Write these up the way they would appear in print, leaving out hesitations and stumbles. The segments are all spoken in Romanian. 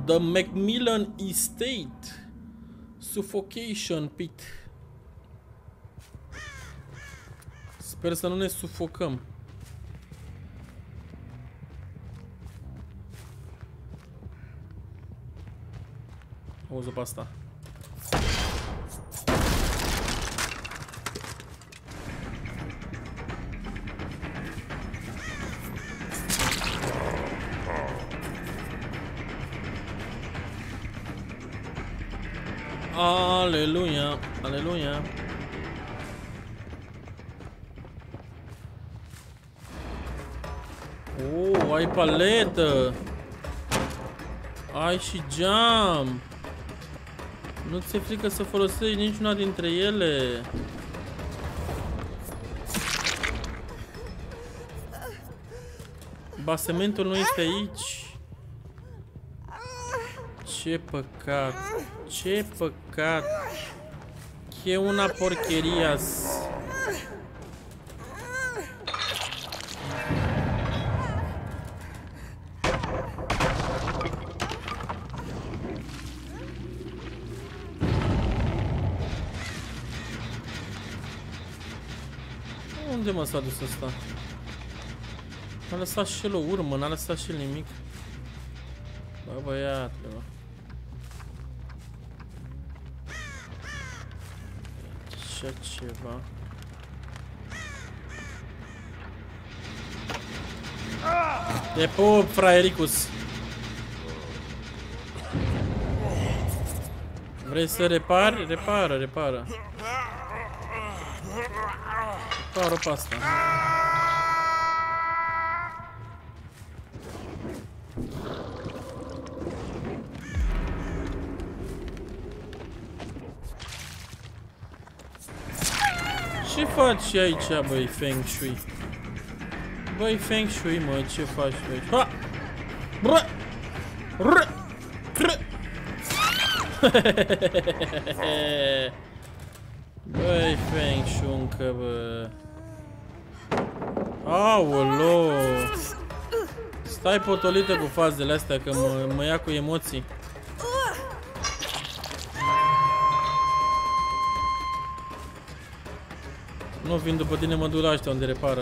The Macmillan Estate. Suffocation pit. Sper să nu ne sufocăm. Auzi-o pe asta. Aleluia, aleluia. Oh, ai paletă. Ai și geam. Nu ți-e frică să folosești niciuna dintre ele. Basementul nu este aici. Ce păcat. Ce păcat. Que una porquerias. Unde mă s-a dus ăsta? N-a lăsat și el o urmă, n-a lăsat și el nimic. Bă, băiatule, bă. Așa ceva. Te pup, fraiericus. Vrei să repari? Repară, repară. Repară pe asta. Ce faci aici, băi, Feng Shui? Băi, Feng Shui, mă, ce faci tu aici? Ha! Bră! Bră! Bră! Băi, Feng Shui-ncă, bă. Aoloo! Stai potolită cu fazele astea, că mă ia cu emoții. Nu vin după tine, mă duc la ăștia unde repară.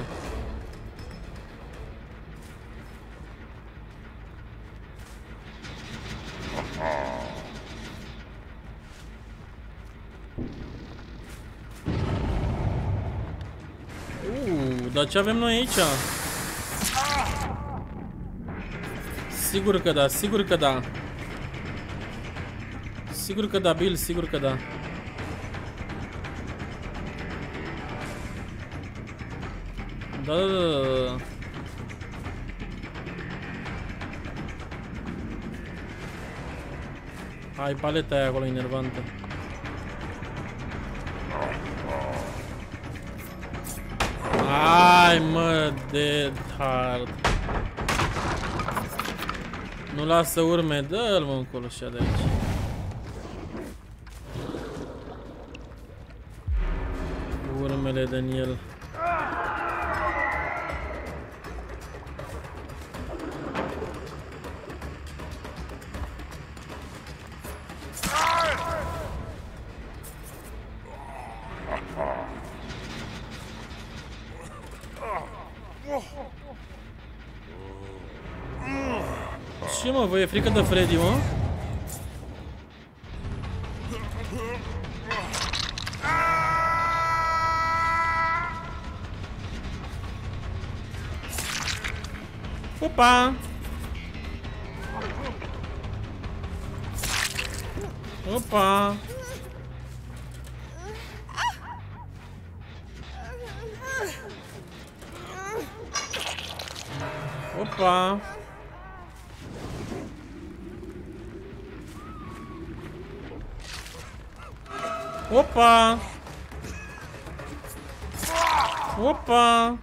Dar ce avem noi aici? Sigur că da, sigur că da. Sigur că da, Bill, sigur că da. Da, da, da, da. Hai, paleta aia acolo enervantă. Hai, mă, dead hard. Nu lasă urme, dă-l, mă, încolo și de aici. Urmele din el. Ce, mă, vă e frică de Freddy, mă? Opa! Opa! Opa! Opa! Opa!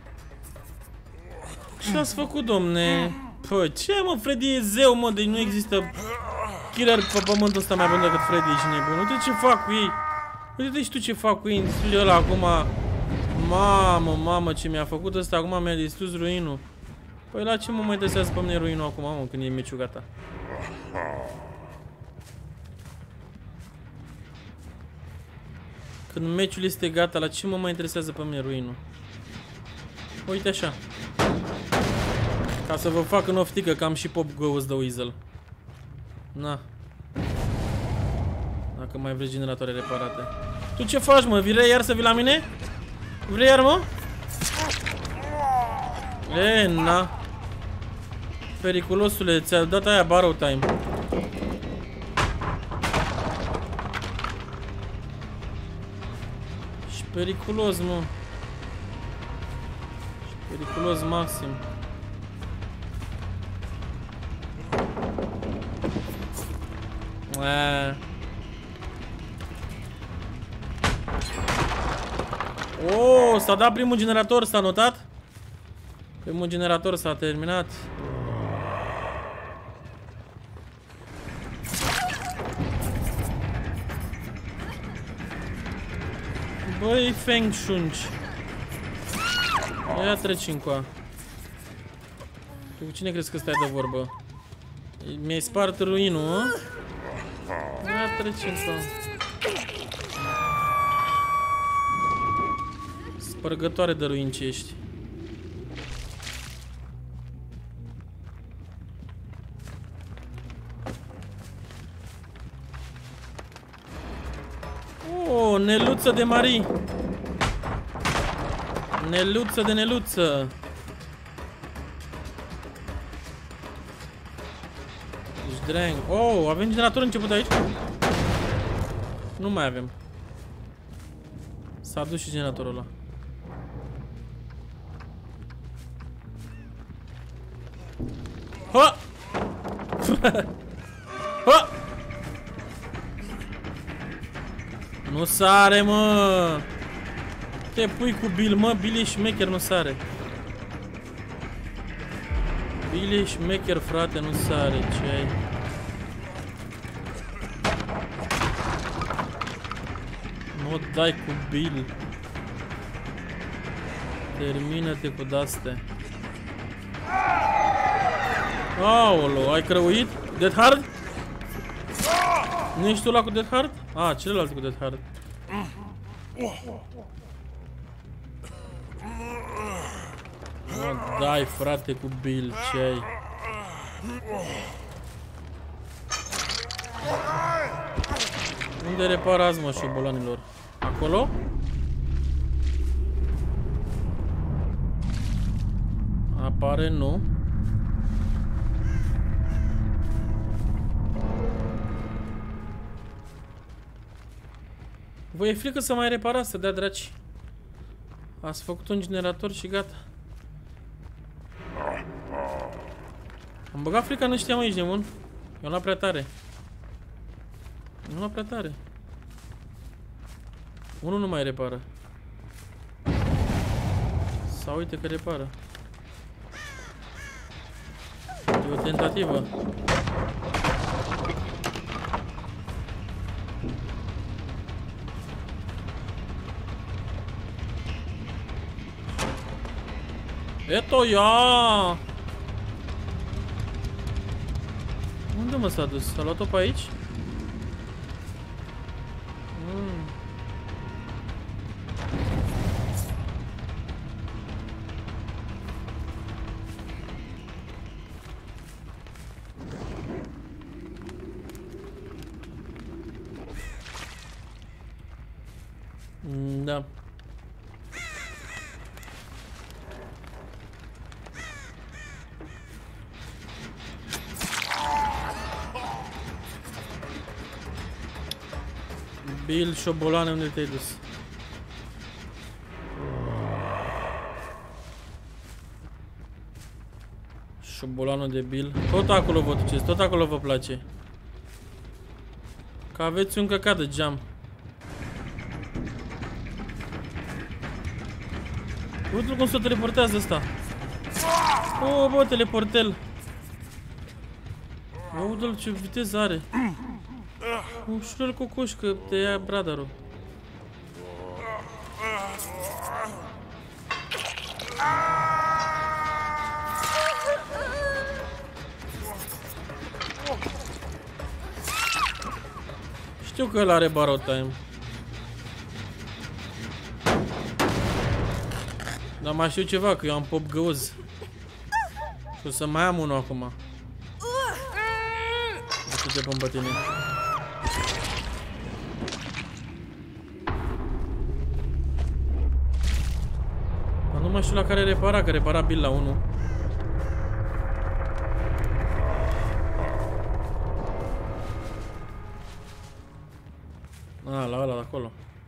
Ce ați făcut, domne? Păi, ce, mă, Freddy e zeu, mă, deci nu există killer pe pământul ăsta mai bun decât Freddy, ești nebun. Uite ce fac cu ei. Uite și tu ce fac cu ei în studiul ăla acum. Mamă, mamă, ce mi-a făcut ăsta, acum mi-a distrus ruinul. Păi la ce mă mai desează pe mine ruinul acum, mă, când e meciul gata? Când meciul este gata, la ce mă mai interesează pe mine ruinul? Uite așa. Ca să vă fac în oftică că am și Pop Goes the Weasel. Na. Dacă mai vreți generatoare reparate. Tu ce faci, mă? Vrei iar să vii la mine? Vrei iar, mă? E, na. Periculosule, ți-a dat aia borrow time. Și periculos, mă. Și periculos maxim. Oh, s-a dat primul generator, s-a notat? Primul generator s-a terminat. Băi, Feng Shunci. Ia treci încoa. Tu cu cine crezi că stai de vorbă? Mi-ai spart ruinul, a? Ia treci încoa. Spărgătoare de ruini ce ești. Oh, neluță de Marie. Neluță de neluță. Deci drang. Oh, avem generator început aici? Nu mai avem. S-a dus și generatorul ăla. Ha! Ha! Nu sare, mă! Te pui cu Bill, mă, Bill e șmecher, nu sare. Bill e șmecher, frate, nu sare, ce ai? Nu dai cu Bill. Termină-te cu de-astea. Aolo, ai crăuit? Dead Hard? Nu ești tu ăla cu Dead Hard? Ah, celălalt cu Dead Hard. Mă, dai, frate, cu Bill, ce ai? Unde reparați, mă, șobolanilor? Acolo? Apare nu. Vă e frică să mai reparați, să dea draci. Ați făcut un generator și gata. Am băgat frica, nu știam aici, demon. Eu n-am prea tare. Nu l-am prea tare. Unul nu mai repară. Sau uite că repară. E o tentativă. Eto, ia! Unde mă s-a dus? S-a luat-o pe aici? Da. Bill, șobolane, unde te-ai dus? Șobolanul de Bill. Tot acolo vă duceți, tot acolo vă place. Că aveți un căcat de geam. Uite-l cum se teleportează ăsta. Oh, bă, teleportel. Uite-l ce viteză are. Ușurel cocoș, că te ia bradarul. Știu că ăla are borrow time. Dar mai știu ceva, că eu am pop găuz. Și o să mai am unul acum. Nu știu ce pun pe tine. Dar nu mai știu la care repara, că repara Bill la 1. Ah, la ăla de acolo.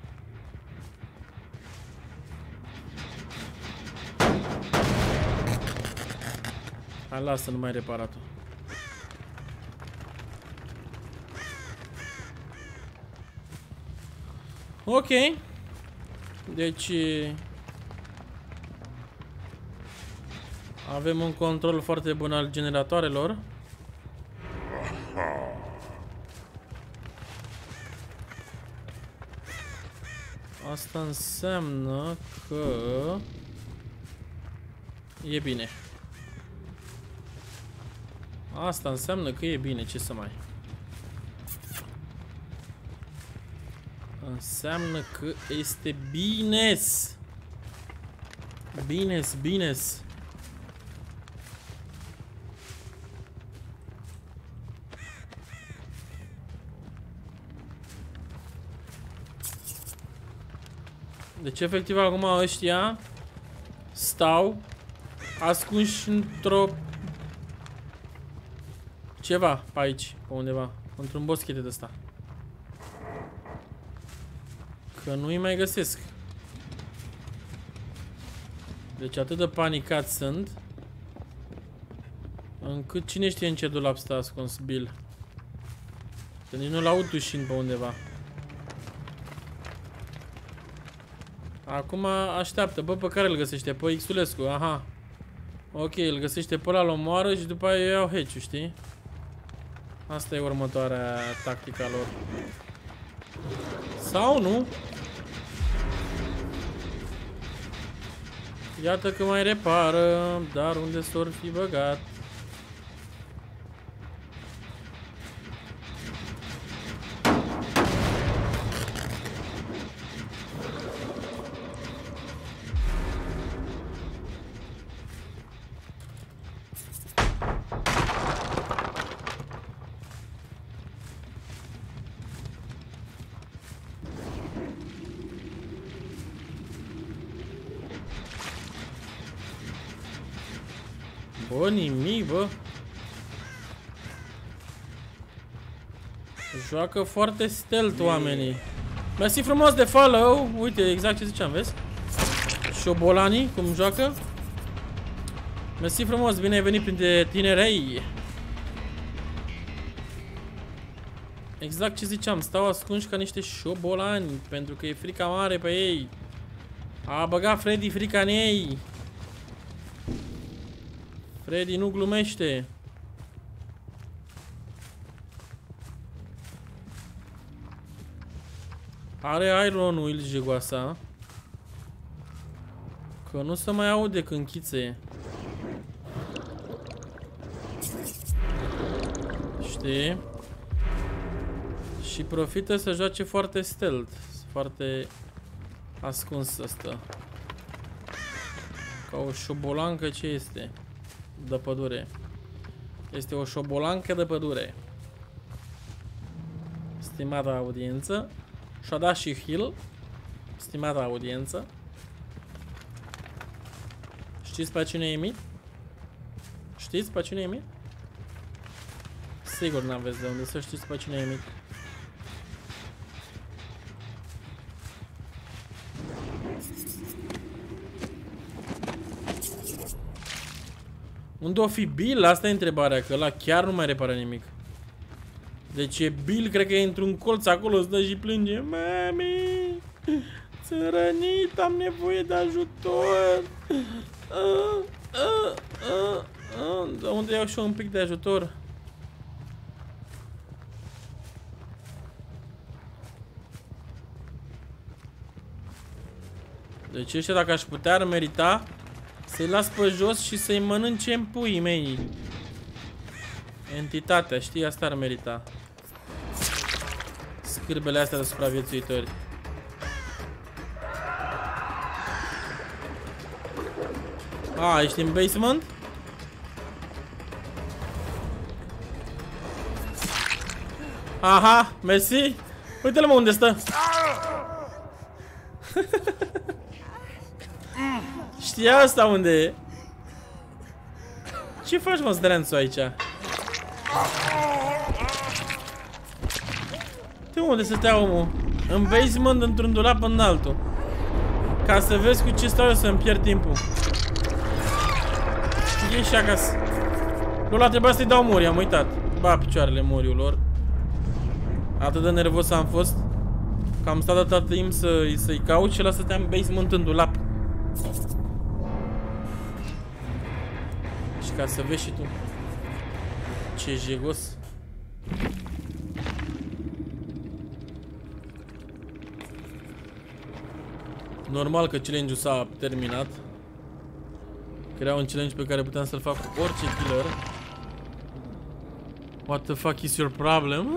Hai, lasă, nu mai reparat-o. Ok. Deci avem un control foarte bun al generatoarelor. Asta înseamnă că e bine. Asta înseamnă că e bine, ce să mai... Înseamnă că este bines. Bines, bines. Deci efectiv acum ăștia stau ascunși într-o ceva pe aici, pe undeva, într-un boschete de ăsta. Că nu-i mai găsesc. Deci atât de panicat sunt încât cine știe în ce dulap stă ascuns Bill. Că nici nu-l aud dușind pe undeva. Acum așteaptă, bă, pe care îl găsește? Pe Xulescu, aha. Ok, îl găsește pe ăla, îl omoară și după aia iau hatch-ul, știi? Asta e următoarea tactica lor. Sau nu? Iată că mai repară, dar unde s-or fi băgat? Bă, nimic, bă. Joacă foarte stealth oamenii. Mersi frumos de follow. Uite, exact ce ziceam, vezi? Șobolanii, cum joacă. Mersi frumos, bine ai venit printre tinerei. Exact ce ziceam, stau ascunși ca niște șobolani, pentru că e frica mare pe ei. A băgat Freddy frica în ei. Freddy nu glumește. Are Iron Will jegoasa. Că nu se mai aude când chițe. Știi? Și profită să joace foarte stealth. Foarte ascuns ăsta. Ca o șobolancă ce este. De pădure. Este o șobolancă de pădure. Stimată audiență. Și-a dat și heal. Stimată audiență. Știți pe cine emit? Știți pe cine emit? Sigur n-aveți de unde să știți pe cine emit. Unde o fi Bill? Asta e întrebarea, că ăla chiar nu mai repară nimic. Deci e Bill, cred că e într-un colț acolo, stă și plânge. Mami, sunt rănit, am nevoie de ajutor. De unde iau și eu un pic de ajutor? Deci ăștia, dacă aș putea, ar merita să-i las pe jos și să-i mănânce în puii mei. Entitatea, știi? Asta ar merita. Scârbele astea de supraviețuitori. A, ești în basement? Aha, mersi. Uite-l mă unde stă. Știa asta unde e. Ce faci, mă, zdreanțu aici? De unde stătea omul? În basement, într-un dulap în altul. Ca să vezi cu ce stau eu să-mi pierd timpul. Ieși și acasă. Lula, trebuia să-i dau muri, am uitat. Ba, picioarele muriul lor. Atât de nervos am fost că am stat atât timp să-i caut și ăla stătea în basement în dulap. Și ca să vezi și tu ce jegos. Normal că challenge-ul s-a terminat. Că era un challenge pe care puteam să-l fac cu orice killer. What the fuck is your problem?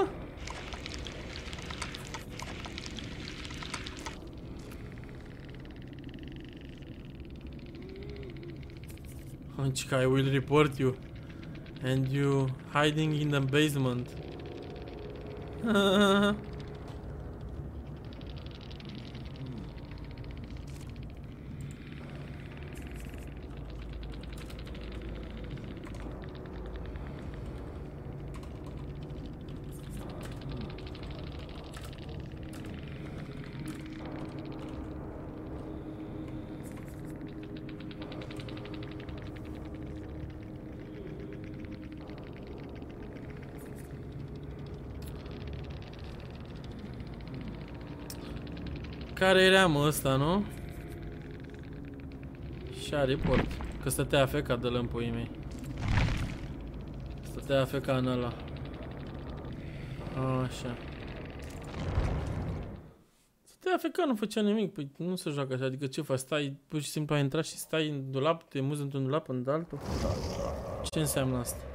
I will report you. And you hiding in the basement. Care era, mă, ăsta, nu? Și-a report. Că stătea afecat de lămpuii mei. Stătea afecat în ăla. Așa. Stătea afecat, nu făcea nimic. Păi nu se joacă așa. Adică ce faci? Stai, pur și simplu ai intrat și stai în dulap, te muzi într-un dulap în altul? Ce înseamnă asta?